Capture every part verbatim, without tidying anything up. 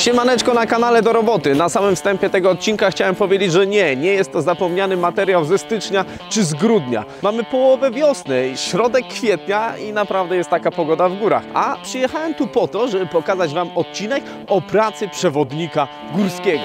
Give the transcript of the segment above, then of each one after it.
Siemaneczko na kanale Do Roboty. Na samym wstępie tego odcinka chciałem powiedzieć, że nie, nie jest to zapomniany materiał ze stycznia czy z grudnia. Mamy połowę wiosny, środek kwietnia i naprawdę jest taka pogoda w górach. A przyjechałem tu po to, żeby pokazać Wam odcinek o pracy przewodnika górskiego.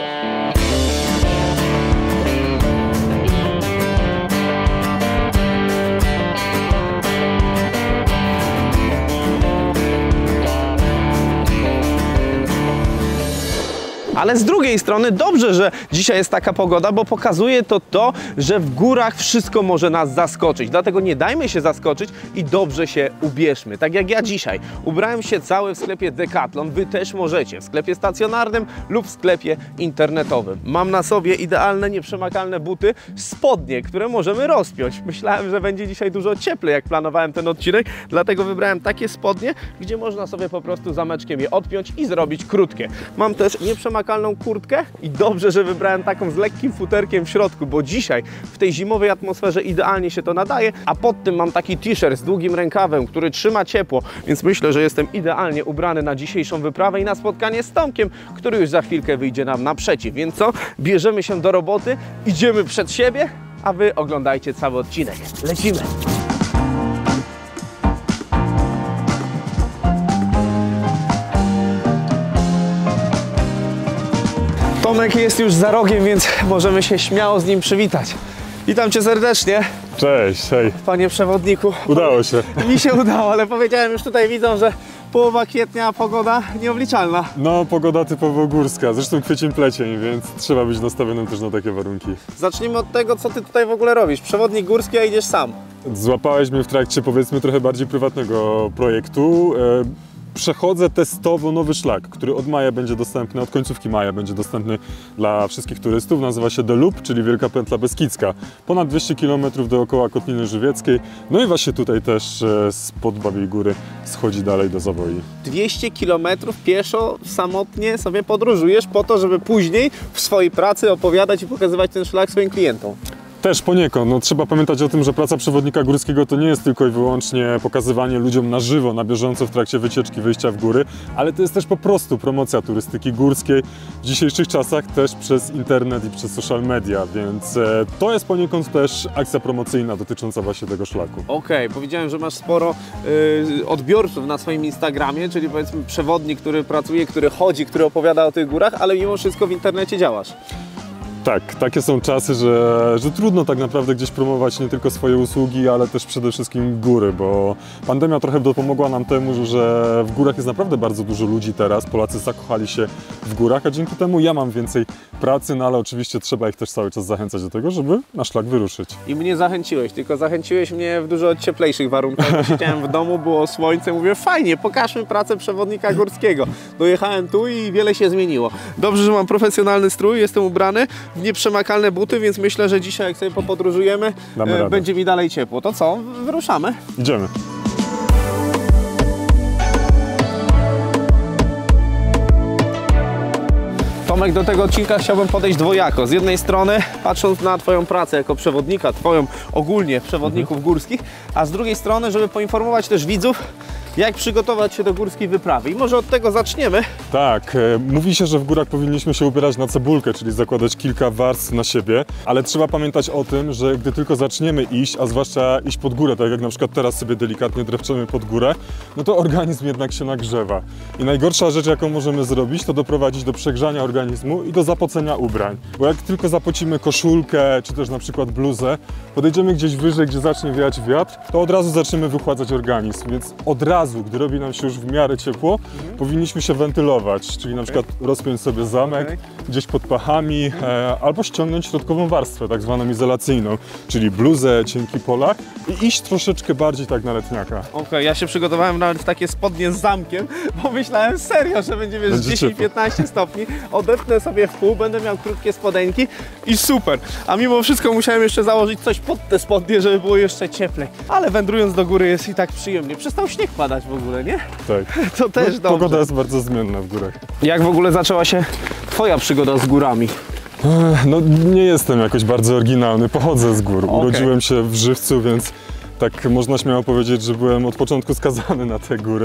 Ale z drugiej strony dobrze, że dzisiaj jest taka pogoda, bo pokazuje to to, że w górach wszystko może nas zaskoczyć. Dlatego nie dajmy się zaskoczyć i dobrze się ubierzmy. Tak jak ja dzisiaj. Ubrałem się cały w sklepie Decathlon. Wy też możecie. W sklepie stacjonarnym lub w sklepie internetowym. Mam na sobie idealne, nieprzemakalne buty, spodnie, które możemy rozpiąć. Myślałem, że będzie dzisiaj dużo cieplej, jak planowałem ten odcinek. Dlatego wybrałem takie spodnie, gdzie można sobie po prostu zameczkiem je odpiąć i zrobić krótkie. Mam też nieprzemakalne kurtkę i dobrze, że wybrałem taką z lekkim futerkiem w środku, bo dzisiaj w tej zimowej atmosferze idealnie się to nadaje, a pod tym mam taki t-shirt z długim rękawem, który trzyma ciepło, więc myślę, że jestem idealnie ubrany na dzisiejszą wyprawę i na spotkanie z Tomkiem, który już za chwilkę wyjdzie nam naprzeciw. Więc co? Bierzemy się do roboty, idziemy przed siebie, a Wy oglądajcie cały odcinek. Lecimy! Tomek jest już za rogiem, więc możemy się śmiało z nim przywitać. Witam Cię serdecznie. Cześć, hej. Panie przewodniku. Udało się. Mi się udało, ale powiedziałem już tutaj widzom, że połowa kwietnia, pogoda nieobliczalna. No, pogoda typowo górska, zresztą kwiecień plecień, więc trzeba być nastawionym też na takie warunki. Zacznijmy od tego, co Ty tutaj w ogóle robisz. Przewodnik górski, a idziesz sam. Złapałeś mnie w trakcie, powiedzmy, trochę bardziej prywatnego projektu. E Przechodzę testowo nowy szlak, który od maja będzie dostępny, od końcówki maja będzie dostępny dla wszystkich turystów. Nazywa się The Loop, czyli Wielka Pętla Beskidzka. Ponad dwieście kilometrów dookoła Kotliny Żywieckiej. No i właśnie tutaj też spod Babiej Góry schodzi dalej do Zawoi. dwieście kilometrów pieszo, samotnie sobie podróżujesz po to, żeby później w swojej pracy opowiadać i pokazywać ten szlak swoim klientom. Też poniekąd. No, trzeba pamiętać o tym, że praca przewodnika górskiego to nie jest tylko i wyłącznie pokazywanie ludziom na żywo, na bieżąco w trakcie wycieczki, wyjścia w góry, ale to jest też po prostu promocja turystyki górskiej w dzisiejszych czasach też przez internet i przez social media, więc e, to jest poniekąd też akcja promocyjna dotycząca właśnie tego szlaku. Okej, okay, powiedziałem, że masz sporo y, odbiorców na swoim Instagramie, czyli powiedzmy przewodnik, który pracuje, który chodzi, który opowiada o tych górach, ale mimo wszystko w internecie działasz. Tak, takie są czasy, że, że trudno tak naprawdę gdzieś promować nie tylko swoje usługi, ale też przede wszystkim góry, bo pandemia trochę dopomogła nam temu, że w górach jest naprawdę bardzo dużo ludzi teraz. Polacy zakochali się w górach, a dzięki temu ja mam więcej pracy, no ale oczywiście trzeba ich też cały czas zachęcać do tego, żeby na szlak wyruszyć. I mnie zachęciłeś, tylko zachęciłeś mnie w dużo cieplejszych warunkach. Siedziałem w domu, było słońce, mówię fajnie, pokażmy pracę przewodnika górskiego. Dojechałem tu i wiele się zmieniło. Dobrze, że mam profesjonalny strój, jestem ubrany w nieprzemakalne buty, więc myślę, że dzisiaj jak sobie popodróżujemy, e, będzie mi dalej ciepło. To co? Wyruszamy? Idziemy. Tomek, do tego odcinka chciałbym podejść dwojako. Z jednej strony patrząc na Twoją pracę jako przewodnika, Twoją ogólnie przewodników mhm. górskich, a z drugiej strony, żeby poinformować też widzów, jak przygotować się do górskiej wyprawy. I może od tego zaczniemy. Tak, e, mówi się, że w górach powinniśmy się ubierać na cebulkę, czyli zakładać kilka warstw na siebie, ale trzeba pamiętać o tym, że gdy tylko zaczniemy iść, a zwłaszcza iść pod górę, tak jak na przykład teraz sobie delikatnie drepczemy pod górę, no to organizm jednak się nagrzewa. I najgorsza rzecz, jaką możemy zrobić, to doprowadzić do przegrzania organizmu i do zapocenia ubrań. Bo jak tylko zapocimy koszulkę, czy też na przykład bluzę, podejdziemy gdzieś wyżej, gdzie zacznie wiać wiatr, to od razu zaczniemy wychładzać organizm, więc od razu gdy robi nam się już w miarę ciepło, mhm. powinniśmy się wentylować, czyli na przykład okay. rozpiąć sobie zamek okay. gdzieś pod pachami, e, albo ściągnąć środkową warstwę, tak zwaną izolacyjną, czyli bluzę, cienki polak i iść troszeczkę bardziej tak na letniaka. Okej, okay, ja się przygotowałem nawet w takie spodnie z zamkiem, bo myślałem serio, że będzie, wiesz, dziesięć piętnaście stopni, odetnę sobie w pół, będę miał krótkie spodenki i super. A mimo wszystko musiałem jeszcze założyć coś pod te spodnie, żeby było jeszcze cieplej. Ale wędrując do góry jest i tak przyjemnie. Przestał śnieg padać w ogóle, nie? Tak. To też no, dobrze. Pogoda jest bardzo zmienna w górach. Jak w ogóle zaczęła się Twoja przygoda z górami? No nie jestem jakoś bardzo oryginalny, pochodzę z gór. Okay. Urodziłem się w Żywcu, więc tak można śmiało powiedzieć, że byłem od początku skazany na te góry.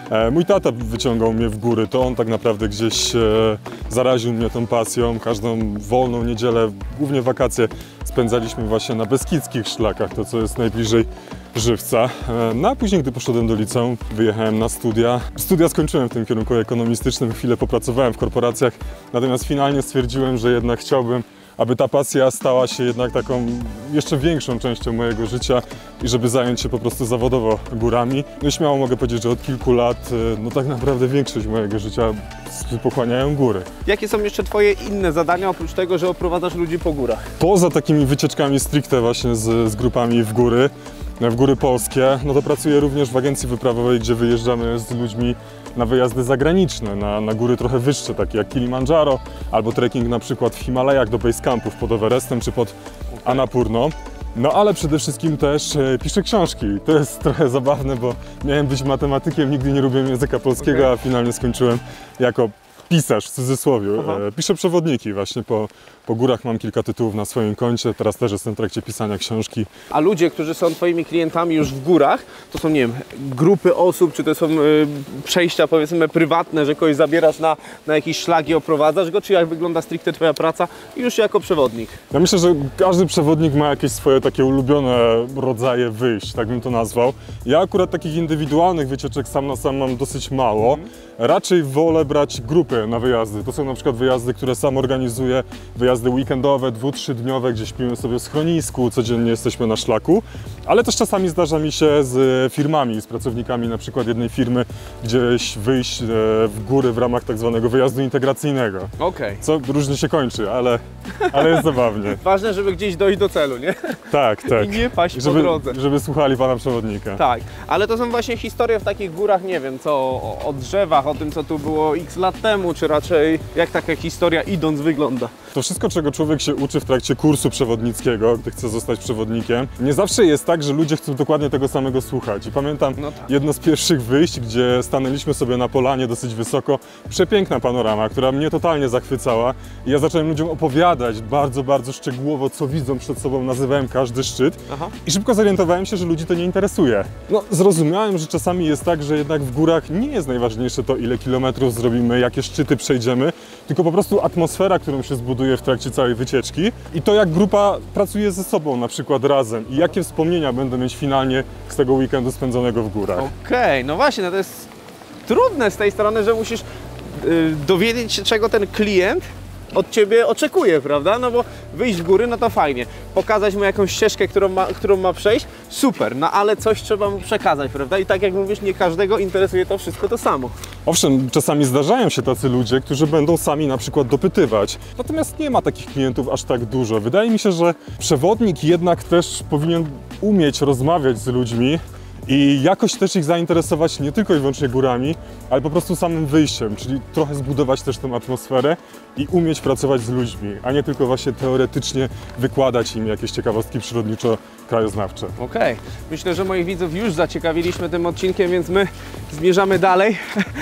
E, mój tata wyciągał mnie w góry, to on tak naprawdę gdzieś e, zaraził mnie tą pasją. Każdą wolną niedzielę, głównie wakacje, spędzaliśmy właśnie na beskidzkich szlakach, to co jest najbliżej Żywca. E, no a później, gdy poszedłem do liceum, wyjechałem na studia. Studia skończyłem w tym kierunku ekonomistycznym, chwilę popracowałem w korporacjach, natomiast finalnie stwierdziłem, że jednak chciałbym, aby ta pasja stała się jednak taką jeszcze większą częścią mojego życia i żeby zająć się po prostu zawodowo górami. No i śmiało mogę powiedzieć, że od kilku lat, no tak naprawdę większość mojego życia pochłaniają góry. Jakie są jeszcze Twoje inne zadania, oprócz tego, że oprowadzasz ludzi po górach? Poza takimi wycieczkami stricte właśnie z, z grupami w góry, w góry polskie, no to pracuję również w agencji wyprawowej, gdzie wyjeżdżamy z ludźmi na wyjazdy zagraniczne, na, na góry trochę wyższe, takie jak Kilimandżaro, albo trekking na przykład w Himalajach do base campów pod Everestem czy pod Annapurną. No ale przede wszystkim też e, piszę książki. To jest trochę zabawne, bo miałem być matematykiem, nigdy nie lubiłem języka polskiego, okay. a finalnie skończyłem jako pisarz w cudzysłowie. E, piszę przewodniki właśnie po, po górach, mam kilka tytułów na swoim koncie, teraz też jestem w trakcie pisania książki. A ludzie, którzy są Twoimi klientami już w górach, to są, nie wiem, grupy osób, czy to są y, przejścia, powiedzmy, prywatne, że kogoś zabierasz na, na jakiś szlak i oprowadzasz go, czy jak wygląda stricte Twoja praca już jako przewodnik? Ja myślę, że każdy przewodnik ma jakieś swoje takie ulubione rodzaje wyjść, tak bym to nazwał. Ja akurat takich indywidualnych wycieczek sam na sam mam dosyć mało. Mm. Raczej wolę brać grupy na wyjazdy. To są na przykład wyjazdy, które sam organizuję, wyjazdy weekendowe, dwu-, trzydniowe, gdzie śpimy sobie w schronisku, codziennie jesteśmy na szlaku, ale też czasami zdarza mi się z firmami, z pracownikami na przykład jednej firmy gdzieś wyjść w góry w ramach tak zwanego wyjazdu integracyjnego. Okej. Co różnie się kończy, ale, ale jest zabawnie. Ważne, żeby gdzieś dojść do celu, nie? Tak, tak. I nie paść żeby, po drodze. Żeby słuchali pana przewodnika. Tak, ale to są właśnie historie w takich górach, nie wiem, co o, o drzewach, o tym, co tu było x lat temu, czy raczej jak taka historia idąc wygląda. To wszystko, czego człowiek się uczy w trakcie kursu przewodnickiego, gdy chce zostać przewodnikiem, nie zawsze jest tak, że ludzie chcą dokładnie tego samego słuchać. I pamiętam No tak. jedno z pierwszych wyjść, gdzie stanęliśmy sobie na polanie dosyć wysoko, przepiękna panorama, która mnie totalnie zachwycała. I ja zacząłem ludziom opowiadać bardzo, bardzo szczegółowo, co widzą przed sobą, nazywałem każdy szczyt. Aha. I szybko zorientowałem się, że ludzi to nie interesuje. No, zrozumiałem, że czasami jest tak, że jednak w górach nie jest najważniejsze to, ile kilometrów zrobimy, jakie szczyty przejdziemy, tylko po prostu atmosfera, którą się zbuduje w trakcie całej wycieczki i to, jak grupa pracuje ze sobą na przykład razem i jakie wspomnienia będą mieć finalnie z tego weekendu spędzonego w górach. Okej, okay, no właśnie, no to jest trudne z tej strony, że musisz yy, dowiedzieć się, czego ten klient od Ciebie oczekuje, prawda? No bo wyjść w góry, no to fajnie. Pokazać mu jakąś ścieżkę, którą ma, którą ma przejść, super, no ale coś trzeba mu przekazać, prawda? I tak jak mówisz, nie każdego interesuje to wszystko to samo. Owszem, czasami zdarzają się tacy ludzie, którzy będą sami na przykład dopytywać. Natomiast nie ma takich klientów aż tak dużo. Wydaje mi się, że przewodnik jednak też powinien umieć rozmawiać z ludźmi i jakoś też ich zainteresować nie tylko i wyłącznie górami, ale po prostu samym wyjściem, czyli trochę zbudować też tę atmosferę i umieć pracować z ludźmi, a nie tylko właśnie teoretycznie wykładać im jakieś ciekawostki przyrodniczo-krajoznawcze. Okej, okay. Myślę, że moich widzów już zaciekawiliśmy tym odcinkiem, więc my zmierzamy dalej.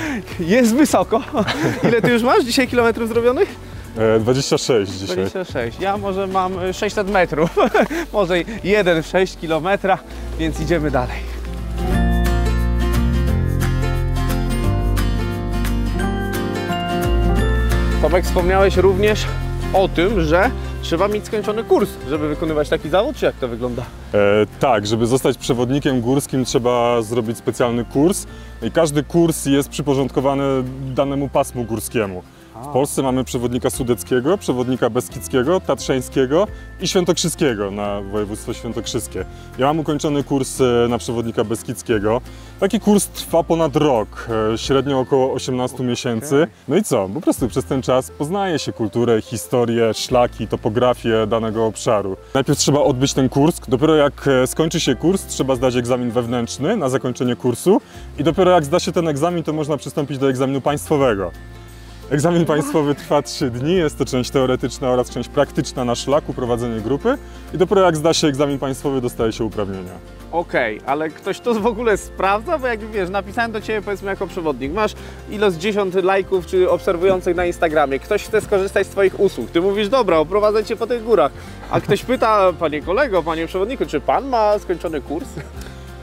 Jest wysoko. Ile Ty już masz dzisiaj kilometrów zrobionych? dwadzieścia sześć dzisiaj. dwadzieścia sześć. Ja może mam sześćset metrów. Może jeden przecinek sześć kilometra, więc idziemy dalej. Tomek, wspomniałeś również o tym, że trzeba mieć skończony kurs, żeby wykonywać taki zawód, czy jak to wygląda? E, tak, żeby zostać przewodnikiem górskim, trzeba zrobić specjalny kurs i każdy kurs jest przyporządkowany danemu pasmu górskiemu. W Polsce mamy przewodnika sudeckiego, przewodnika beskidzkiego, tatrzańskiego i świętokrzyskiego na województwo świętokrzyskie. Ja mam ukończony kurs na przewodnika beskidzkiego. Taki kurs trwa ponad rok, średnio około osiemnaście miesięcy. No i co? Po prostu przez ten czas poznaje się kulturę, historię, szlaki, topografię danego obszaru. Najpierw trzeba odbyć ten kurs, dopiero jak skończy się kurs, trzeba zdać egzamin wewnętrzny na zakończenie kursu i dopiero jak zda się ten egzamin, to można przystąpić do egzaminu państwowego. Egzamin państwowy trwa trzy dni, jest to część teoretyczna oraz część praktyczna na szlaku, prowadzenie grupy i dopiero jak zda się egzamin państwowy, dostaje się uprawnienia. Okej, okay, ale ktoś to w ogóle sprawdza? Bo jak wiesz, napisałem do Ciebie powiedzmy jako przewodnik, masz ilość dziesiąt lajków czy obserwujących na Instagramie, ktoś chce skorzystać z Twoich usług, Ty mówisz, dobra, oprowadzę Cię po tych górach, a ktoś pyta, panie kolego, panie przewodniku, czy Pan ma skończony kurs?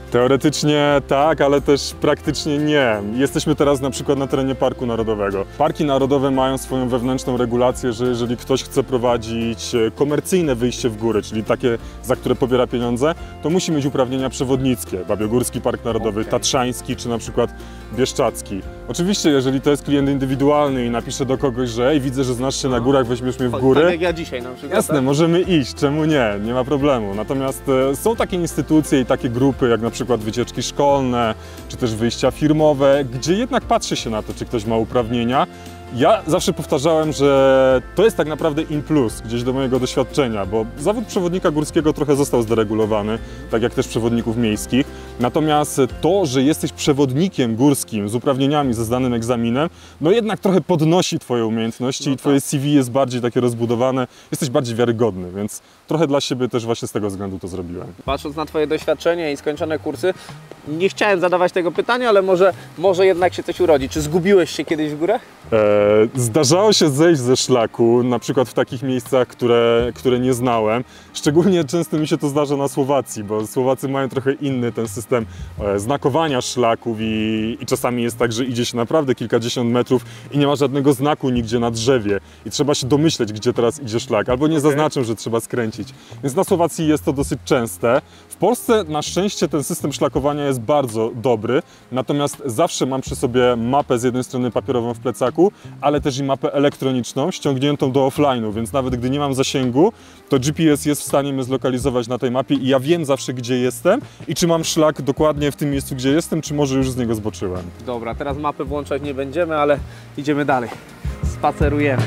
Teoretycznie tak, ale też praktycznie nie. Jesteśmy teraz na przykład na terenie Parku Narodowego. Parki narodowe mają swoją wewnętrzną regulację, że jeżeli ktoś chce prowadzić komercyjne wyjście w góry, czyli takie, za które pobiera pieniądze, to musi mieć uprawnienia przewodnickie. Babiogórski Park Narodowy, Okay. Tatrzański czy na przykład Bieszczacki. Oczywiście, jeżeli to jest klient indywidualny i napisze do kogoś, że ej, widzę, że znasz się na górach, weźmiesz mnie w góry. Tak jak ja dzisiaj na przykład. Jasne, tak? możemy iść, czemu nie, nie ma problemu. Natomiast e, są takie instytucje i takie grupy, jak na przykład wycieczki szkolne, czy też wyjścia firmowe, gdzie jednak patrzy się na to, czy ktoś ma uprawnienia. Ja zawsze powtarzałem, że to jest tak naprawdę in plus, gdzieś do mojego doświadczenia, bo zawód przewodnika górskiego trochę został zderegulowany, tak jak też przewodników miejskich. Natomiast to, że jesteś przewodnikiem górskim z uprawnieniami, ze zdanym egzaminem, no jednak trochę podnosi twoje umiejętności No i twoje tak. C V jest bardziej takie rozbudowane, jesteś bardziej wiarygodny, więc trochę dla siebie też właśnie z tego względu to zrobiłem. Patrząc na twoje doświadczenie i skończone kursy, nie chciałem zadawać tego pytania, ale może, może jednak się coś urodzi. Czy zgubiłeś się kiedyś w górach? E, Zdarzało się zejść ze szlaku, na przykład w takich miejscach, które, które nie znałem. Szczególnie często mi się to zdarza na Słowacji, bo Słowacy mają trochę inny ten system e, znakowania szlaków i, i czasami jest tak, że idzie się naprawdę kilkadziesiąt metrów i nie ma żadnego znaku nigdzie na drzewie i trzeba się domyśleć, gdzie teraz idzie szlak, albo nie Okay. zaznaczą, że trzeba skręcić. Więc na Słowacji jest to dosyć częste. W Polsce na szczęście ten system szlakowania jest bardzo dobry, natomiast zawsze mam przy sobie mapę z jednej strony papierową w plecaku, ale też i mapę elektroniczną ściągniętą do offline'u, więc nawet gdy nie mam zasięgu, to G P S jest w stanie mnie zlokalizować na tej mapie i ja wiem zawsze, gdzie jestem i czy mam szlak dokładnie w tym miejscu, gdzie jestem, czy może już z niego zboczyłem. Dobra, teraz mapy włączać nie będziemy, ale idziemy dalej. Spacerujemy.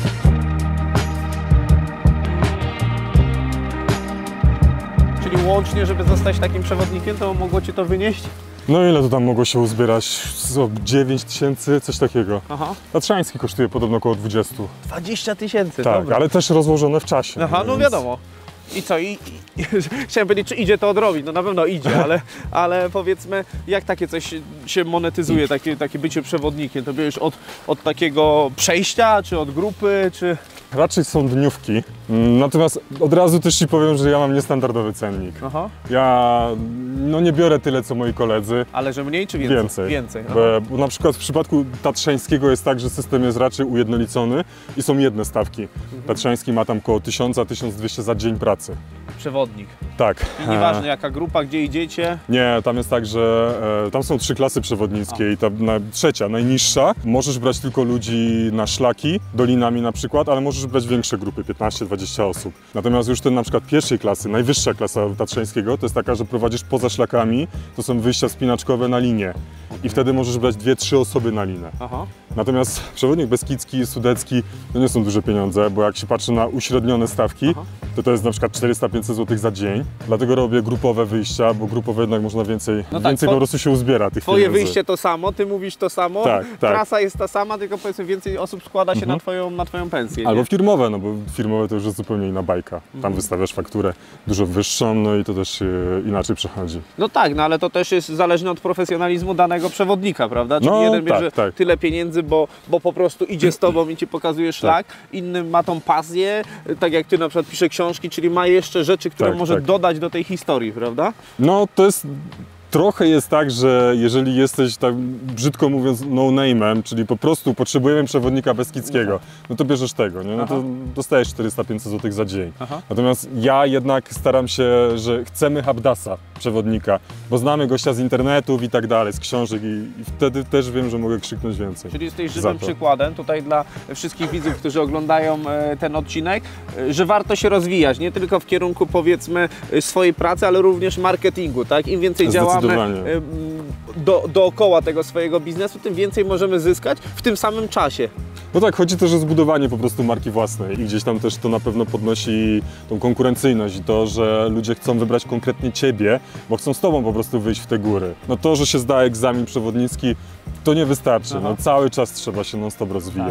Czyli łącznie, żeby zostać takim przewodnikiem, to mogło Ci to wynieść? No ile to tam mogło się uzbierać? Co, dziewięć tysięcy? Coś takiego. Aha. Tatrzański kosztuje podobno około dwadzieścia. dwadzieścia tysięcy, Tak, dobra. ale też rozłożone w czasie. Aha, no więc- wiadomo. I co? I, i, chciałem powiedzieć, czy idzie to odrobić? No na pewno idzie, ale, ale powiedzmy, jak takie coś się monetyzuje, takie, takie bycie przewodnikiem? To bierzesz od, od takiego przejścia, czy od grupy, czy... Raczej są dniówki. Mm, Natomiast od razu też Ci powiem, że ja mam niestandardowy cennik. Aha. Ja no nie biorę tyle, co moi koledzy. Ale że mniej, czy więcej? Więcej. Więcej. Aha. Bo, bo na przykład w przypadku tatrzańskiego jest tak, że system jest raczej ujednolicony i są jedne stawki. Mhm. Tatrzański ma tam około tysiąc do tysiąca dwieście za dzień pracy. Przewodnik. Tak. I nieważne jaka grupa, gdzie idziecie. Nie, tam jest tak, że e, tam są trzy klasy przewodnickie i ta na, trzecia, najniższa, możesz brać tylko ludzi na szlaki, dolinami na przykład, ale możesz brać większe grupy, piętnaście dwadzieścia osób. Natomiast już ten na przykład pierwszej klasy, najwyższa klasa tatrzańskiego, to jest taka, że prowadzisz poza szlakami, to są wyjścia wspinaczkowe na linię i wtedy możesz brać dwie, trzy osoby na linę. Aha. Natomiast przewodnik beskidzki, sudecki to nie są duże pieniądze, bo jak się patrzy na uśrednione stawki, Aha. to to jest na przykład czterysta do pięciuset złotych za dzień. Dlatego robię grupowe wyjścia, bo grupowe jednak można więcej, No tak, więcej po- po prostu się uzbiera tych Twoje pieniędzy. wyjście to samo, ty mówisz to samo, Tak, tak. trasa jest ta sama, tylko powiedzmy więcej osób składa się na, twoją, na twoją pensję. Albo Nie? firmowe, no bo firmowe to już jest zupełnie inna bajka. Tam Mhm. wystawiasz fakturę dużo wyższą, no i to też się inaczej przechodzi. No tak, no ale to też jest zależne od profesjonalizmu danego przewodnika, prawda? Czyli No, jeden tak, bierze tak. tyle pieniędzy, bo, bo po prostu idzie z tobą i ci pokazuje szlak, inny ma tą pasję, tak jak ty na przykład pisze książki, czyli ma jeszcze rzeczy, które Tak, może tak. dodać do tej historii, prawda? No to jest... Trochę jest tak, że jeżeli jesteś, tak brzydko mówiąc, no-name'em, czyli po prostu potrzebujemy przewodnika beskidzkiego, no to bierzesz tego, nie? No to Aha. dostajesz czterysta do pięciuset złotych za dzień. Aha. Natomiast ja jednak staram się, że chcemy Habdasa, przewodnika, bo znamy gościa z internetów i tak dalej, z książek i, i wtedy też wiem, że mogę krzyknąć więcej. Czyli jesteś Za żywym to. przykładem tutaj dla wszystkich widzów, którzy oglądają e, ten odcinek, e, że warto się rozwijać, nie tylko w kierunku powiedzmy e, swojej pracy, ale również marketingu, tak? Im więcej działamy Zdecydowanie. e, m, do, dookoła tego swojego biznesu, tym więcej możemy zyskać w tym samym czasie. No tak, chodzi też o zbudowanie po prostu marki własnej i gdzieś tam też to na pewno podnosi tą konkurencyjność i to, że ludzie chcą wybrać konkretnie Ciebie, bo chcą z Tobą po prostu wyjść w te góry. No to, że się zda egzamin przewodnicki, to nie wystarczy, Aha. no cały czas trzeba się non stop rozwijać.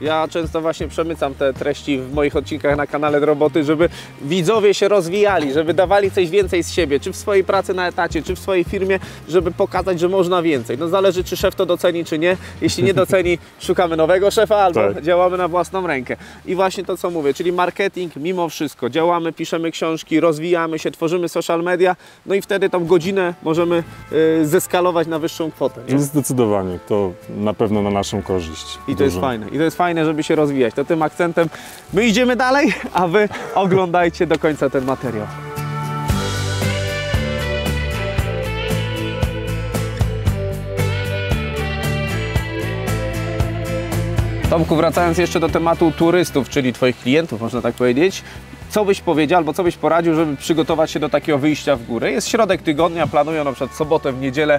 Ja często właśnie przemycam te treści w moich odcinkach na kanale do roboty, żeby widzowie się rozwijali, żeby dawali coś więcej z siebie, czy w swojej pracy na etacie, czy w swojej firmie, żeby pokazać, że można więcej. No zależy, czy szef to doceni, czy nie. Jeśli nie doceni, szukamy nowego szefa albo tak. działamy na własną rękę. I właśnie to, co mówię, czyli marketing mimo wszystko. Działamy, piszemy książki, rozwijamy się, tworzymy social media, no i wtedy tą godzinę możemy y, zeskalować na wyższą kwotę. Nie? Zdecydowanie, to na pewno na naszą korzyść. I to jest fajne. I to jest fajne, żeby się rozwijać. To tym akcentem my idziemy dalej, a Wy oglądajcie do końca ten materiał. Tomku, wracając jeszcze do tematu turystów, czyli Twoich klientów, można tak powiedzieć, co byś powiedział albo co byś poradził, żeby przygotować się do takiego wyjścia w górę? Jest środek tygodnia, planują na przykład sobotę, w niedzielę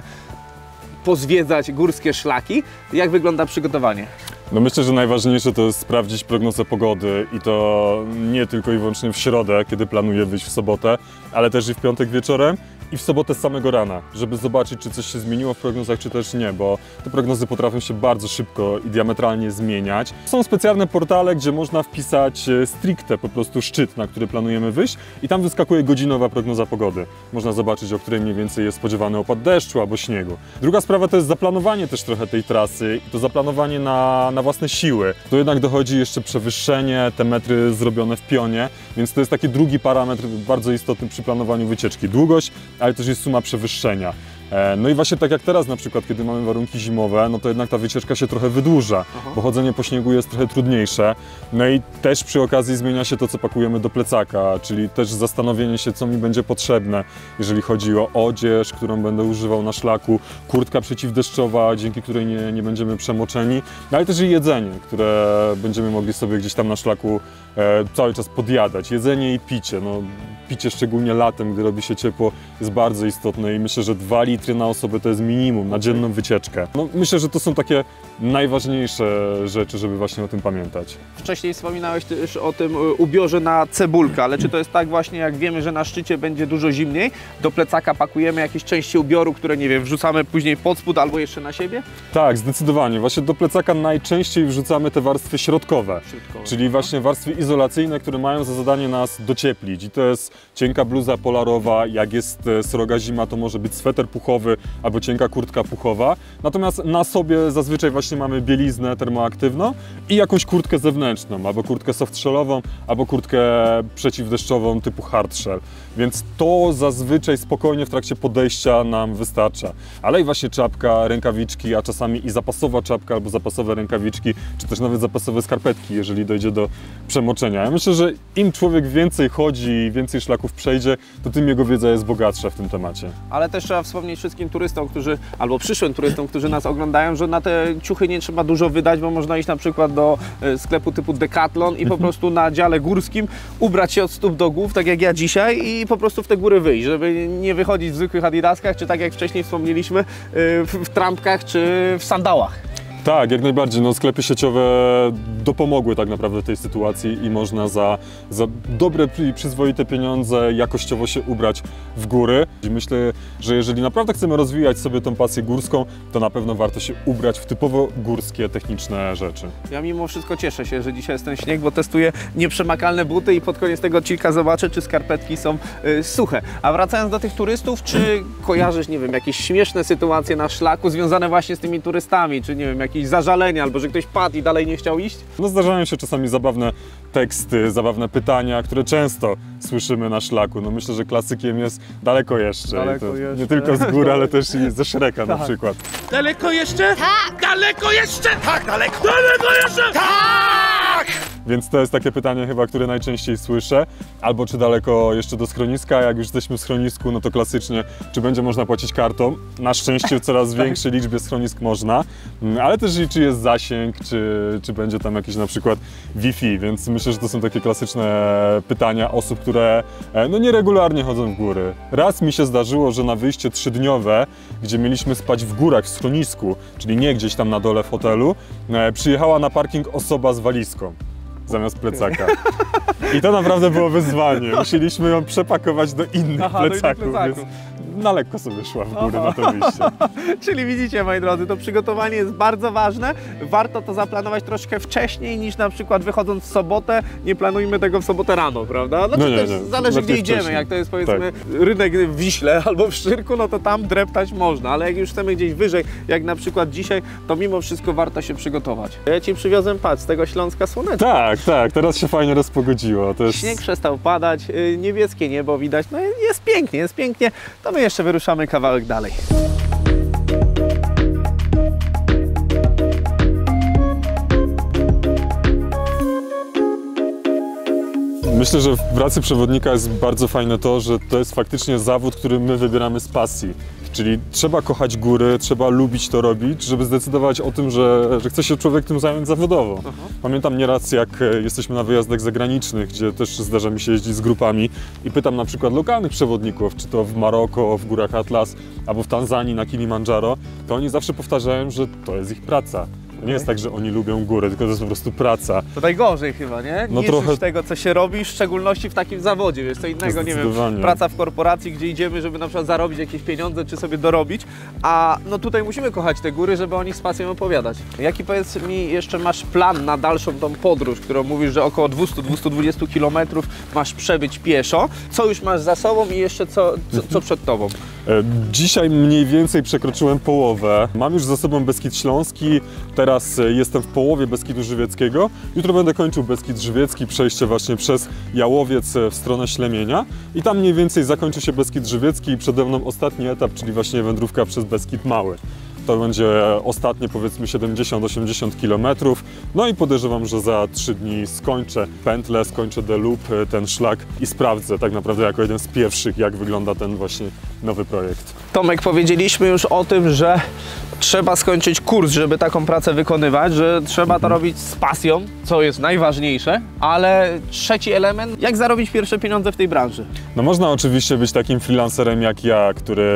pozwiedzać górskie szlaki. Jak wygląda przygotowanie? No myślę, że najważniejsze to jest sprawdzić prognozę pogody i to nie tylko i wyłącznie w środę, kiedy planuję wyjść w sobotę, ale też i w piątek wieczorem i w sobotę z samego rana, żeby zobaczyć, czy coś się zmieniło w prognozach, czy też nie, bo te prognozy potrafią się bardzo szybko i diametralnie zmieniać. Są specjalne portale, gdzie można wpisać stricte po prostu szczyt, na który planujemy wyjść i tam wyskakuje godzinowa prognoza pogody. Można zobaczyć, o której mniej więcej jest spodziewany opad deszczu albo śniegu. Druga sprawa to jest zaplanowanie też trochę tej trasy i to zaplanowanie na, na własne siły. Tu jednak dochodzi jeszcze przewyższenie, te metry zrobione w pionie, więc to jest taki drugi parametr bardzo istotny przy planowaniu wycieczki. Długość, ale też jest suma przewyższenia. No i właśnie tak jak teraz na przykład, kiedy mamy warunki zimowe, no to jednak ta wycieczka się trochę wydłuża, Aha. bo chodzenie po śniegu jest trochę trudniejsze. No i też przy okazji zmienia się to, co pakujemy do plecaka, czyli też zastanowienie się, co mi będzie potrzebne, jeżeli chodzi o odzież, którą będę używał na szlaku, kurtka przeciwdeszczowa, dzięki której nie, nie będziemy przemoczeni, no ale też i jedzenie, które będziemy mogli sobie gdzieś tam na szlaku e, cały czas podjadać. Jedzenie i picie. No, picie szczególnie latem, gdy robi się ciepło, jest bardzo istotne i myślę, że dwa litry na osobę to jest minimum na dzienną wycieczkę. No, myślę, że to są takie najważniejsze rzeczy, żeby właśnie o tym pamiętać. Wcześniej wspominałeś też o tym ubiorze na cebulkę, ale czy to jest tak właśnie, jak wiemy, że na szczycie będzie dużo zimniej, do plecaka pakujemy jakieś części ubioru, które, nie wiem, wrzucamy później pod spód albo jeszcze na siebie? Tak, zdecydowanie. Właśnie do plecaka najczęściej wrzucamy te warstwy środkowe, środkowe. czyli właśnie warstwy izolacyjne, które mają za zadanie nas docieplić. I to jest cienka bluza polarowa, jak jest sroga zima, to może być sweter puchowy albo cienka kurtka puchowa. Natomiast na sobie zazwyczaj właśnie mamy bieliznę termoaktywną i jakąś kurtkę zewnętrzną, albo kurtkę softshellową, albo kurtkę przeciwdeszczową typu hardshell. Więc to zazwyczaj spokojnie w trakcie podejścia nam wystarcza. Ale i właśnie czapka, rękawiczki, a czasami i zapasowa czapka albo zapasowe rękawiczki, czy też nawet zapasowe skarpetki, jeżeli dojdzie do przemoczenia. Ja myślę, że im człowiek więcej chodzi i więcej szlaków przejdzie, to tym jego wiedza jest bogatsza w tym temacie. Ale też trzeba wspomnieć wszystkim turystom, którzy, albo przyszłym turystom, którzy nas oglądają, że na te ciuchy nie trzeba dużo wydać, bo można iść na przykład do sklepu typu Decathlon i po prostu na dziale górskim ubrać się od stóp do głów, tak jak ja dzisiaj, i po prostu w te góry wyjść, żeby nie wychodzić w zwykłych adidaskach, czy tak jak wcześniej wspomnieliśmy, w, w trampkach, czy w sandałach. Tak, jak najbardziej. No, sklepy sieciowe dopomogły tak naprawdę tej sytuacji i można za, za dobre i przyzwoite pieniądze jakościowo się ubrać w góry. I myślę, że jeżeli naprawdę chcemy rozwijać sobie tą pasję górską, to na pewno warto się ubrać w typowo górskie, techniczne rzeczy. Ja mimo wszystko cieszę się, że dzisiaj jest ten śnieg, bo testuję nieprzemakalne buty i pod koniec tego odcinka zobaczę, czy skarpetki są y, suche. A wracając do tych turystów, czy kojarzysz, nie wiem, jakieś śmieszne sytuacje na szlaku związane właśnie z tymi turystami, czy nie wiem, jakieś zażalenia, albo że ktoś padł i dalej nie chciał iść? No, zdarzają się czasami zabawne teksty, zabawne pytania, które często słyszymy na szlaku. No, myślę, że klasykiem jest daleko jeszcze. Daleko jeszcze. Nie tylko z góry, ale też i ze Shreka tak. na przykład. Daleko jeszcze? Tak! Daleko jeszcze? Tak, daleko! Daleko jeszcze? Tak! Więc to jest takie pytanie chyba, które najczęściej słyszę. Albo czy daleko jeszcze do schroniska, jak już jesteśmy w schronisku, no to klasycznie, czy będzie można płacić kartą. Na szczęście w coraz większej liczbie schronisk można, ale też i czy jest zasięg, czy, czy będzie tam jakiś na przykład Wi-Fi, więc myślę, że to są takie klasyczne pytania osób, które no nieregularnie chodzą w góry. Raz mi się zdarzyło, że na wyjście trzydniowe, gdzie mieliśmy spać w górach, w schronisku, czyli nie gdzieś tam na dole w hotelu, przyjechała na parking osoba z walizką zamiast plecaka. I to naprawdę było wyzwanie. Musieliśmy ją przepakować do innych Aha, plecaków. do innych plecaków. Więc na lekko sobie szła w górę na to wyjście. Czyli widzicie, moi drodzy, to przygotowanie jest bardzo ważne. Warto to zaplanować troszkę wcześniej niż na przykład wychodząc w sobotę. Nie planujmy tego w sobotę rano, prawda? No to No nie, też nie. zależy, Lepiej gdzie idziemy. wcześniej. Jak to jest, powiedzmy, rynek w Wiśle albo w Szczyrku, no to tam dreptać można, ale jak już chcemy gdzieś wyżej, jak na przykład dzisiaj, to mimo wszystko warto się przygotować. Ja Ci przywiozłem, patrz, z tego Śląska słoneczka. Tak, tak, teraz się fajnie rozpogodziło. To jest... Śnieg przestał padać, yy, niebieskie niebo widać, no jest pięknie, jest pięknie, to my jeszcze wyruszamy kawałek dalej. Myślę, że w pracy przewodnika jest bardzo fajne to, że to jest faktycznie zawód, który my wybieramy z pasji. Czyli trzeba kochać góry, trzeba lubić to robić, żeby zdecydować o tym, że, że chce się człowiek tym zająć zawodowo. Aha. Pamiętam nieraz, jak jesteśmy na wyjazdach zagranicznych, gdzie też zdarza mi się jeździć z grupami i pytam na przykład lokalnych przewodników, czy to w Maroko, w górach Atlas, albo w Tanzanii na Kilimandżaro, to oni zawsze powtarzają, że to jest ich praca. To nie jest tak, że oni lubią góry, tylko to jest po prostu praca. To najgorzej chyba, nie? No nie trochę- czuć tego, co się robi, w szczególności w takim zawodzie, wiesz, co innego, nie wiem, Zdecydowanie. praca w korporacji, gdzie idziemy, żeby na przykład zarobić jakieś pieniądze, czy sobie dorobić, a no tutaj musimy kochać te góry, żeby o nich z pasją opowiadać. Jaki, powiedz mi, jeszcze masz plan na dalszą tą podróż, którą mówisz, że około dwieście do dwustu dwudziestu kilometrów masz przebyć pieszo? Co już masz za sobą i jeszcze co, co, co przed tobą? E, Dzisiaj mniej więcej przekroczyłem połowę. Mam już za sobą Beskid Śląski, teraz e, jestem w połowie Beskidu Żywieckiego. Jutro będę kończył Beskid Żywiecki, przejście właśnie przez Jałowiec e, w stronę Ślemienia. I tam mniej więcej zakończy się Beskid Żywiecki i przede mną ostatni etap, czyli właśnie wędrówka przez Beskid Mały. To będzie ostatnie, powiedzmy, siedemdziesiąt do osiemdziesięciu kilometrów. No i podejrzewam, że za trzy dni skończę pętlę, skończę The Loop, ten szlak i sprawdzę tak naprawdę jako jeden z pierwszych, jak wygląda ten właśnie nowy projekt. Tomek, powiedzieliśmy już o tym, że trzeba skończyć kurs, żeby taką pracę wykonywać, że trzeba to robić z pasją, co jest najważniejsze, ale trzeci element, jak zarobić pierwsze pieniądze w tej branży? No można oczywiście być takim freelancerem jak ja, który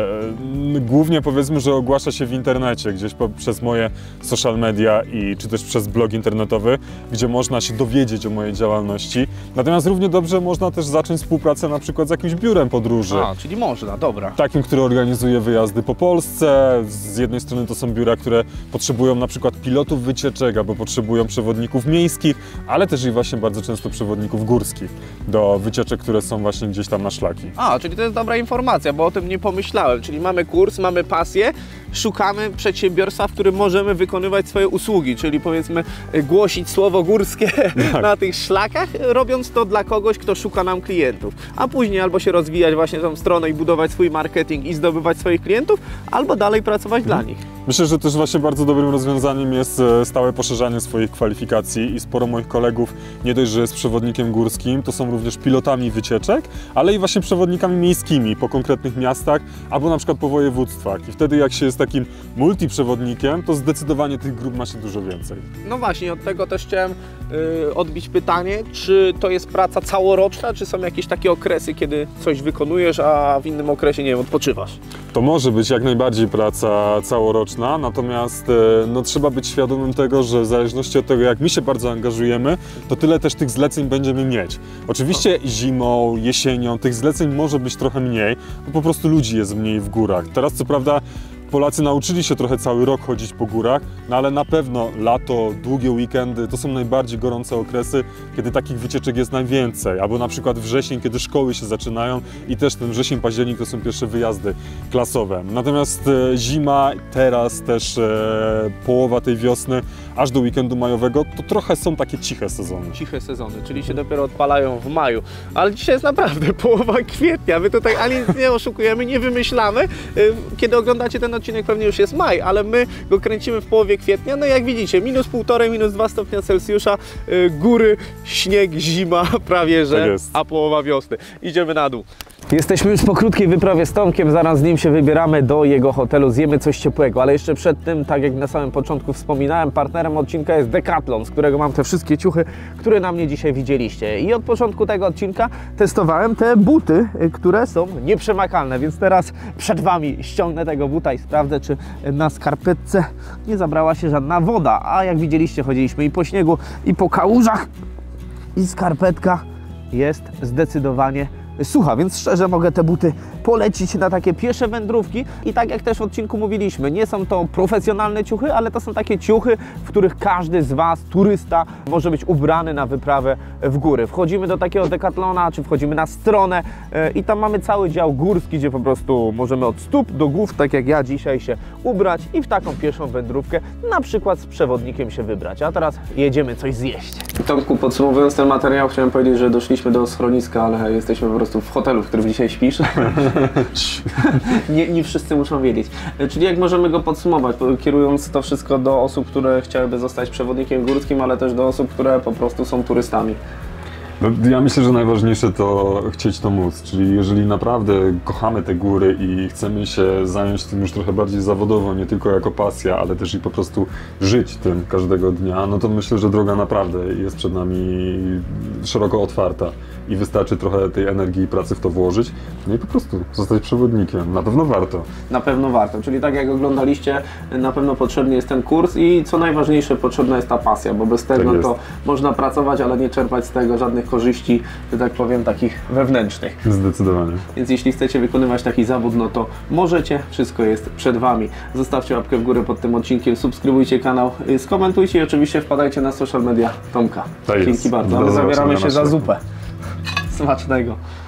mm, głównie powiedzmy, że ogłasza się w internecie, gdzieś poprzez moje social media i czy też przez blog internetowy, gdzie można się dowiedzieć o mojej działalności. Natomiast równie dobrze można też zacząć współpracę na przykład z jakimś biurem podróży. A, czyli można, dobra. Takim, który organizuje wyjazdy po Polsce. Z jednej strony to są biura, które potrzebują na przykład pilotów wycieczek albo potrzebują przewodników miejskich, ale też i właśnie bardzo często przewodników górskich do wycieczek, które są właśnie gdzieś tam na szlaki. A, czyli to jest dobra informacja, bo o tym nie pomyślałem. Czyli mamy kurs, mamy pasję, szukamy przedsiębiorstwa, w którym możemy wykonywać swoje usługi, czyli powiedzmy głosić słowo górskie Tak. na tych szlakach, robiąc to dla kogoś, kto szuka nam klientów. A później albo się rozwijać właśnie tą stronę i budować swój marketing i zdobywać swoich klientów, albo dalej pracować dla nich. Myślę, że też właśnie bardzo dobrym rozwiązaniem jest e, stałe poszerzanie swoich kwalifikacji i sporo moich kolegów nie dość, że jest przewodnikiem górskim, to są również pilotami wycieczek, ale i właśnie przewodnikami miejskimi po konkretnych miastach albo na przykład po województwach. I wtedy jak się jest takim multiprzewodnikiem, to zdecydowanie tych grup ma się dużo więcej. No właśnie, od tego też chciałem y, odbić pytanie, czy to jest praca całoroczna, czy są jakieś takie okresy, kiedy coś wykonujesz, a w innym okresie, nie wiem, odpoczywasz? To może być jak najbardziej praca całoroczna, natomiast e, no, trzeba być świadomym tego, że w zależności od tego, jak my się bardzo angażujemy, to tyle też tych zleceń będziemy mieć. Oczywiście zimą, jesienią tych zleceń może być trochę mniej, bo po prostu ludzi jest mniej w górach. Teraz co prawda Polacy nauczyli się trochę cały rok chodzić po górach, no ale na pewno lato, długie weekendy to są najbardziej gorące okresy, kiedy takich wycieczek jest najwięcej. Albo na przykład wrzesień, kiedy szkoły się zaczynają i też ten wrzesień, październik to są pierwsze wyjazdy klasowe. Natomiast e, zima, teraz też e, połowa tej wiosny, aż do weekendu majowego, to trochę są takie ciche sezony. Ciche sezony, czyli się dopiero odpalają w maju. Ale dzisiaj jest naprawdę połowa kwietnia. My tutaj ani nie oszukujemy, nie wymyślamy. Y, Kiedy oglądacie ten odcinek, pewnie już jest maj, ale my go kręcimy w połowie kwietnia. No jak widzicie, minus półtorej, minus dwa stopnia Celsjusza, y, góry, śnieg, zima prawie że, Tak jest. a połowa wiosny. Idziemy na dół. Jesteśmy już po krótkiej wyprawie z Tomkiem, zaraz z nim się wybieramy do jego hotelu, zjemy coś ciepłego, ale jeszcze przed tym, tak jak na samym początku wspominałem, partnerem odcinka jest Decathlon, z którego mam te wszystkie ciuchy, które na mnie dzisiaj widzieliście. I od początku tego odcinka testowałem te buty, które są nieprzemakalne, więc teraz przed Wami ściągnę tego buta i sprawdzę, czy na skarpetce nie zabrała się żadna woda. A jak widzieliście, chodziliśmy i po śniegu, i po kałużach, i skarpetka jest zdecydowanie sucha, więc szczerze mogę te buty polecić na takie piesze wędrówki i tak jak też w odcinku mówiliśmy, nie są to profesjonalne ciuchy, ale to są takie ciuchy, w których każdy z Was, turysta, może być ubrany na wyprawę w góry. Wchodzimy do takiego Decathlona, czy wchodzimy na stronę e, i tam mamy cały dział górski, gdzie po prostu możemy od stóp do głów, tak jak ja dzisiaj, się ubrać i w taką pieszą wędrówkę na przykład z przewodnikiem się wybrać. A teraz jedziemy coś zjeść. Tomku, podsumowując ten materiał, chciałem powiedzieć, że doszliśmy do schroniska, ale jesteśmy po prostu w hotelu, w którym dzisiaj śpisz. nie, nie wszyscy muszą wiedzieć. Czyli jak możemy go podsumować, kierując to wszystko do osób, które chciałyby zostać przewodnikiem górskim, ale też do osób, które po prostu są turystami. No, ja myślę, że najważniejsze to chcieć to móc, czyli jeżeli naprawdę kochamy te góry i chcemy się zająć tym już trochę bardziej zawodowo, nie tylko jako pasja, ale też i po prostu żyć tym każdego dnia, no to myślę, że droga naprawdę jest przed nami szeroko otwarta i wystarczy trochę tej energii i pracy w to włożyć, no i po prostu zostać przewodnikiem. Na pewno warto. Na pewno warto, czyli tak jak oglądaliście, na pewno potrzebny jest ten kurs i co najważniejsze, potrzebna jest ta pasja, bo bez tego Tak to można pracować, ale nie czerpać z tego żadnych korzyści, że tak powiem, takich wewnętrznych. Zdecydowanie. Więc jeśli chcecie wykonywać taki zawód, no to możecie, wszystko jest przed Wami. Zostawcie łapkę w górę pod tym odcinkiem, subskrybujcie kanał, skomentujcie i oczywiście wpadajcie na social media Tomka. Tak jest. Dzięki bardzo, a Do my zabieramy zobaczenia się na za środku. zupę. Smacznego.